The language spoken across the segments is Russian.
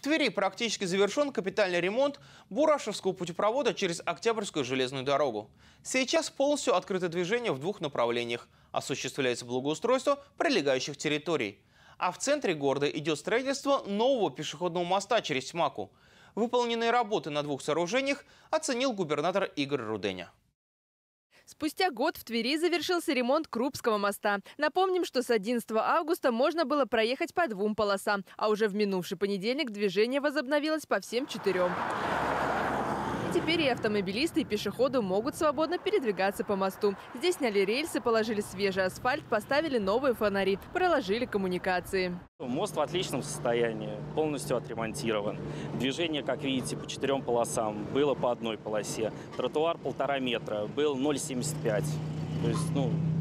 Твери практически завершен капитальный ремонт Бурашевского путепровода через Октябрьскую железную дорогу. Сейчас полностью открыто движение в двух направлениях. Осуществляется благоустройство прилегающих территорий. А в центре города идет строительство нового пешеходного моста через Тьмаку. Выполненные работы на двух сооружениях оценил губернатор Игорь Руденя. Спустя год в Твери завершился ремонт Крупского моста. Напомним, что с 11 августа можно было проехать по двум полосам, а уже в минувший понедельник движение возобновилось по всем четырем. И теперь и автомобилисты, и пешеходы могут свободно передвигаться по мосту. Здесь сняли рельсы, положили свежий асфальт, поставили новые фонари, проложили коммуникации. Мост в отличном состоянии, полностью отремонтирован. Движение, как видите, по 4 полосам было по одной полосе. Тротуар 1,5 метра, был 0,75. То есть,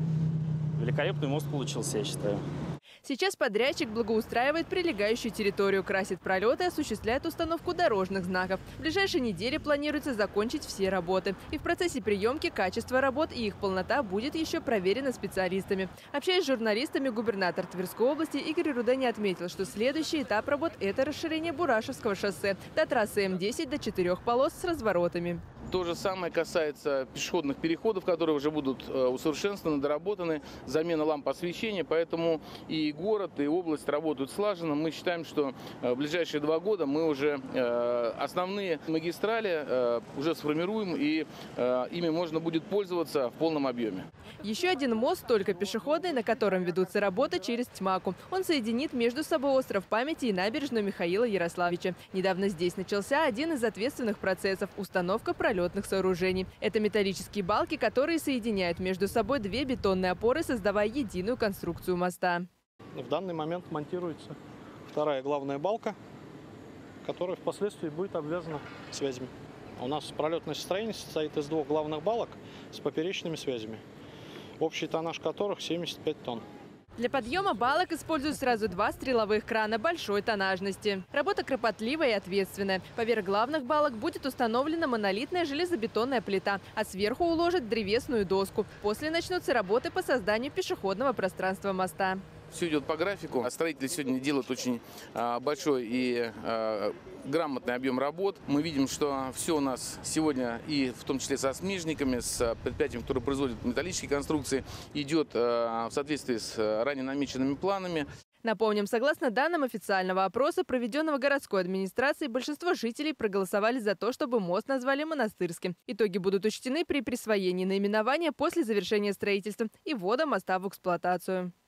великолепный мост получился, я считаю. Сейчас подрядчик благоустраивает прилегающую территорию, красит пролеты и осуществляет установку дорожных знаков. В ближайшие недели планируется закончить все работы. И в процессе приемки качество работ и их полнота будет еще проверено специалистами. Общаясь с журналистами, губернатор Тверской области Игорь Руденя отметил, что следующий этап работ – это расширение Бурашевского шоссе до трассы М10 до 4 полос с разворотами. То же самое касается пешеходных переходов, которые уже будут усовершенствованы, доработаны, замена ламп освещения. Поэтому и город, и область работают слаженно. Мы считаем, что в ближайшие 2 года мы уже основные магистрали уже сформируем, и ими можно будет пользоваться в полном объеме. Еще один мост, только пешеходный, на котором ведутся работы через Тьмаку. Он соединит между собой остров Памяти и набережную Михаила Ярославича. Недавно здесь начался один из ответственных процессов – установка пролетных сооружений. Это металлические балки, которые соединяют между собой 2 бетонные опоры, создавая единую конструкцию моста. В данный момент монтируется вторая главная балка, которая впоследствии будет обвязана связями. У нас пролетное строение состоит из 2 главных балок с поперечными связями, общий тоннаж которых 75 тонн. Для подъема балок используют сразу 2 стреловых крана большой тоннажности. Работа кропотливая и ответственная. Поверх главных балок будет установлена монолитная железобетонная плита, а сверху уложат древесную доску. После начнутся работы по созданию пешеходного пространства моста. Все идет по графику. Строители сегодня делают очень большой и грамотный объем работ. Мы видим, что все у нас сегодня, и в том числе со смежниками, с предприятием, которое производит металлические конструкции, идет в соответствии с ранее намеченными планами. Напомним, согласно данным официального опроса, проведенного городской администрацией, большинство жителей проголосовали за то, чтобы мост назвали Монастырским. Итоги будут учтены при присвоении наименования после завершения строительства и ввода моста в эксплуатацию.